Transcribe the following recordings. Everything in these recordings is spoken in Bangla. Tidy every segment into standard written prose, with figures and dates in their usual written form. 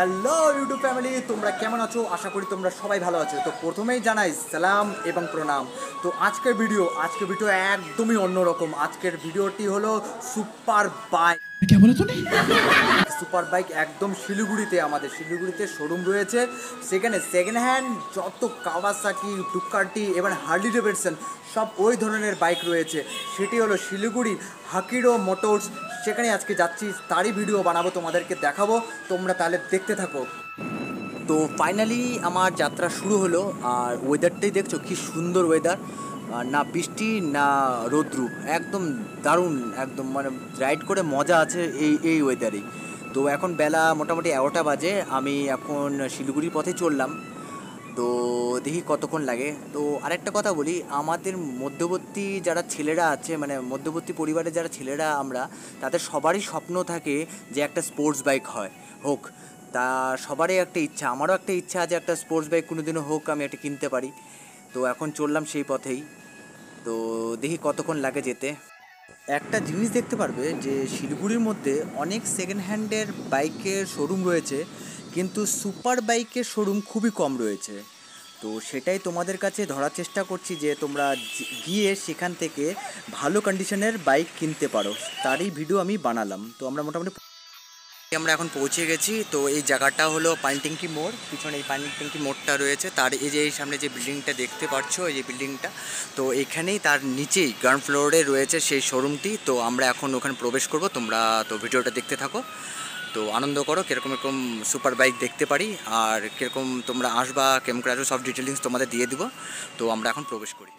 হ্যালো ইউটিউব ফ্যামিলি, তোমরা কেমন আছো? আশা করি তোমরা সবাই ভালো আছো। তো প্রথমেই জানাই সালাম এবং প্রণাম। তো আজকের ভিডিও একদমই অন্যরকম। আজকের ভিডিওটি হলো সুপার বাইক। সুপার বাইক একদম আমাদের শিলিগুড়িতে শোরুম রয়েছে। সেখানে সেকেন্ড হ্যান্ড যত কাওয়াসাকি, ডুকাটি এবং হার্লি ডেভিডসন সব ওই ধরনের বাইক রয়েছে। সেটি হলো শিলিগুড়ি হাকিরো মোটরস। সেখানে আজকে যাচ্ছি, তারই ভিডিও বানাবো, তোমাদেরকে দেখাবো। তোমরা তাহলে দেখতে থাকো। তো ফাইনালি আমার যাত্রা শুরু হলো। আর ওয়েদারটাই দেখছো কি সুন্দর ওয়েদার, না বৃষ্টি না রৌদ্রু, একদম দারুণ, একদম মানে রাইড করে মজা আছে এই ওয়েদারেই। তো এখন বেলা মোটামুটি 11টা বাজে। আমি এখন শিলিগুড়ির পথে চললাম। তো দেখি কতক্ষণ লাগে। তো আরেকটা কথা বলি, আমাদের মধ্যবর্তী যারা ছেলেরা আছে, মানে মধ্যবর্তী পরিবারের যারা ছেলেরা আমরা, তাদের সবারই স্বপ্ন থাকে যে একটা স্পোর্টস বাইক হোক। তা সবারই একটা ইচ্ছা, আমারও একটা ইচ্ছা আছে একটা স্পোর্টস বাইক কোনোদিনও হোক, আমি একটা কিনতে পারি। তো এখন চললাম সেই পথেই। তো দেখি কতক্ষণ লাগে যেতে। একটা জিনিস দেখতে পারবে যে শিলিগুড়ির মধ্যে অনেক সেকেন্ড হ্যান্ডের বাইকের শোরুম রয়েছে, কিন্তু সুপার বাইকের শোরুম খুবই কম রয়েছে। তো সেটাই তোমাদের কাছে ধরার চেষ্টা করছি যে তোমরা গিয়ে সেখান থেকে ভালো কন্ডিশনের বাইক কিনতে পারো, তারই ভিডিও আমি বানালাম। তো আমরা এখন পৌঁছে গেছি। তো এই জায়গাটা হলো পানিট্যাঙ্কি মোড়। পিছনে এই পানিট্যাঙ্কি মোড়টা রয়েছে, তার এই যে এই সামনে যে বিল্ডিংটা দেখতে পাচ্ছ, এই যে বিল্ডিংটা, তো এখানেই তার নিচেই গ্রাউন্ড ফ্লোরে রয়েছে সেই শোরুমটি। তো আমরা এখন ওখানে প্রবেশ করব। তোমরা তো ভিডিওটা দেখতে থাকো, তো আনন্দ করো কীরকম এরকম সুপার বাইক দেখতে পারি, আর কীরকম তোমরা আসবা, কেমন করে আসবো, সব ডিটেলিংস তোমাদের দিয়ে দিব। তো আমরা এখন প্রবেশ করি।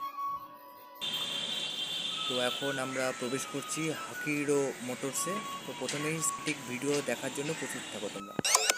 তো এখন আমরা প্রবেশ করছি হাকিরো মোটরসে। তো প্রথমেই স্টিক ভিডিও দেখার জন্য প্রস্তুত থাকো তোমরা।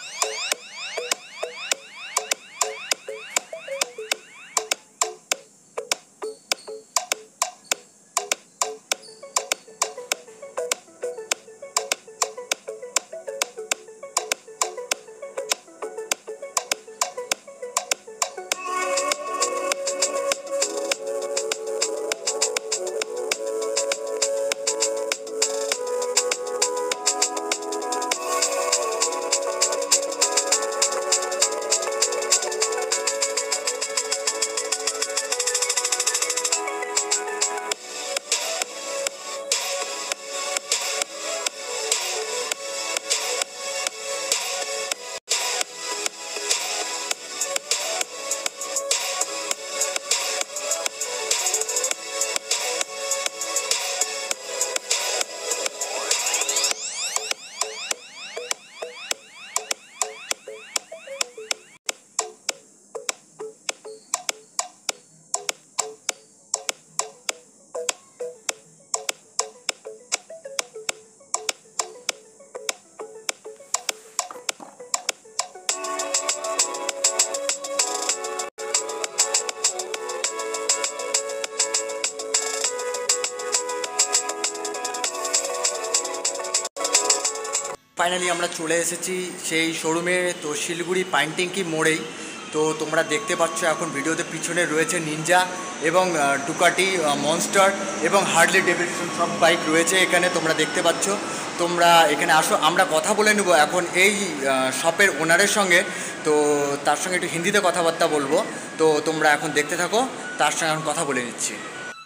ফাইনালি আমরা চলে এসেছি সেই শোরুমে। তো শিলিগুড়ি পাইনট্যাঙ্কি মোড়েই। তো তোমরা দেখতে পাচ্ছ এখন ভিডিওতে পিছনে রয়েছে নিনজা এবং ডুকাটি, মনস্টার এবং হার্লি ডেভিডসন সব বাইক রয়েছে এখানে, তোমরা দেখতে পাচ্ছ। তোমরা এখানে আসো, আমরা কথা বলে নেব এখন এই শপের ওনারের সঙ্গে। তো তার সঙ্গে একটু হিন্দিতে কথাবার্তা বলবো। তো তোমরা এখন দেখতে থাকো, তার সঙ্গে এখন কথা বলে নিচ্ছি।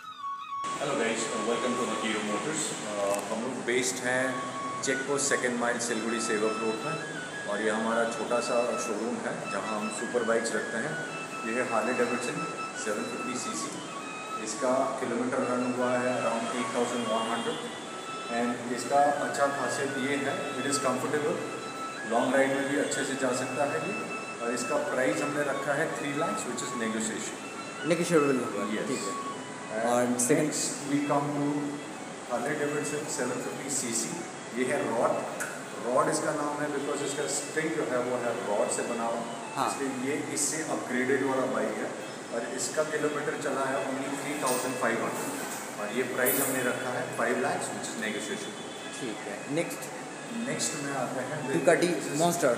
Hello guys, welcome to Hakiro Motors. हम लोग बेस्ड हैं check post second mile Siliguri Sevoke road में, और ये हमारा छोटा सा शोरूम है जहां हम सुपर बाइक्स रखते हैं। ये है हार्ले डेविडसन 750 सीसी। इसका किलोमीटर रन हुआ है अराउंड 8100 एंड इसका अच्छा खासियत ये है, it is comfortable, long ride में भी अच्छे से जा सकता है ये। और इसका प्राइस हमने रखा है 3 लाख, विच इज़ नेगोशिएबल। ठीक है। और next we come to Harley Davidson 750 CC. ये है रॉड इसका नाम है बिकॉज इसका स्ट्रिंग जो है वो है रॉड से बना हुआ। हाँ। इसलिए ये इससे अपग्रेडेड वाला बाइक है, और इसका किलोमीटर चला है ओनली 3500, और ये प्राइस हमने रखा है 5 लाख, विच इज़ नेगोशिएशन। ठीक है। नेक्स्ट में आते हैं डुकाटी मॉन्स्टर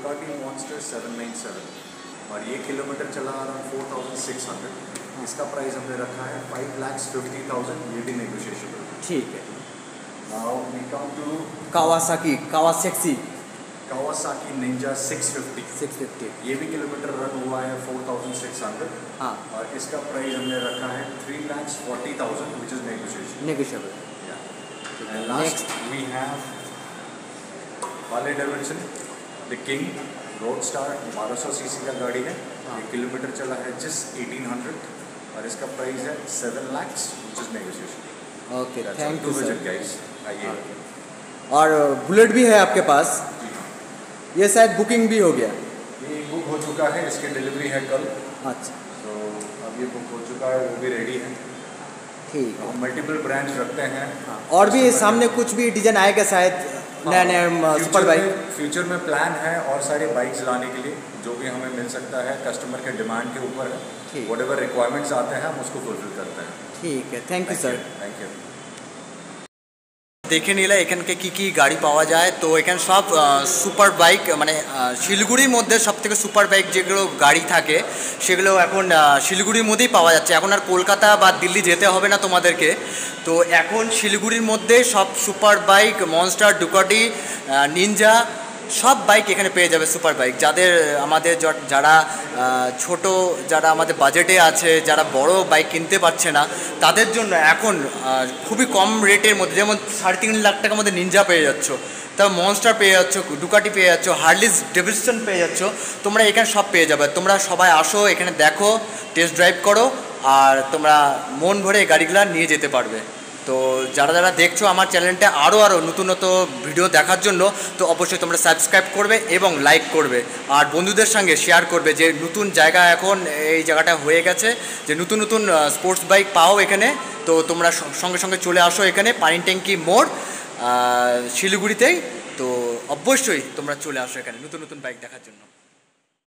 797, और ये किलोमीटर चला अराउंड 4600। इसका प्राइस हमने रखा है 5,50,000, ये भी नेगोशिएबल। ठीक है। Now we come to Kawasaki Kawasaki Ninja 650। 650। ये भी किलोमीटर रन हुआ है 4600। हाँ, और इसका प्राइस हमने रखा है 3,40,000 which is negotiation. Negotiable. And last we have Harley Davidson the king road star 1200 CC का गाड़ी है। ये किलोमीटर चला है जिस 1800 और इसका प्राइस है 7 lakhs which is negotiation. Okay, thank you sir. Guys आइए। और बुलेट भी है आपके पास, ये शायद बुकिंग भी हो गया। ये बुक हो चुका है, इसकी डिलीवरी है कल। अच्छा, तो अब ये बुक हो चुका है, वो भी रेडी है। ठीक है। हम मल्टीपल ब्रांच रखते हैं। और भी सामने कुछ भी डिजाइन आएगा शायद नया नया सुपर बाइक। फ्यूचर में प्लान है और सारे बाइक्स लाने के लिए, जो भी हमें मिल सकता है कस्टमर के डिमांड के ऊपर है। ठीक। वट एवर रिक्वायरमेंट्स आते हैं हम उसको फुलफिल करते हैं। ঠিক আছে, thank you sir. Thank you. দেখে নিলে এখানকে কি কি গাড়ি পাওয়া যায়। তো এখানে সব সুপার বাইক, মানে শিলিগুড়ির মধ্যে সবথেকে সুপার বাইক যেগুলো গাড়ি থাকে সেগুলো এখন শিলিগুড়ির মধ্যেই পাওয়া যাচ্ছে। এখন আর কলকাতা বা দিল্লি যেতে হবে না তোমাদেরকে। তো এখন শিলিগুড়ির মধ্যে সব super bike, Monster, Ducati, Ninja সব বাইক এখানে পেয়ে যাবে। সুপার বাইক যাদের আমাদের যারা ছোট, যারা আমাদের বাজেটে আছে, যারা বড় বাইক কিনতে পারছে না, তাদের জন্য এখন খুবই কম রেটের মধ্যে, যেমন 3.5 লাখ টাকার মধ্যে নিনজা পেয়ে যাচ্ছ, তারপর মনস্টার পেয়ে যাচ্ছ, ডুকাটি পেয়ে যাচ্ছ, হার্লি ডেভিডসন পেয়ে যাচ্ছ। তোমরা এখানে সব পেয়ে যাবে। তোমরা সবাই আসো, এখানে দেখো, টেস্ট ড্রাইভ করো, আর তোমরা মন ভরে এই গাড়িগুলো নিয়ে যেতে পারবে। তো যারা যারা দেখছো আমার চ্যানেলটা আরও নতুন ভিডিও দেখার জন্য, তো অবশ্যই তোমরা সাবস্ক্রাইব করবে এবং লাইক করবে, আর বন্ধুদের সঙ্গে শেয়ার করবে যে নতুন জায়গা এখন এই জায়গাটা হয়ে গেছে, যে নতুন নতুন স্পোর্টস বাইক পাও এখানে। তো তোমরা সঙ্গে সঙ্গে চলে আসো এখানে পানি ট্যাঙ্কি মোড় শিলিগুড়িতেই। তো অবশ্যই তোমরা চলে আসো এখানে নতুন নতুন বাইক দেখার জন্য।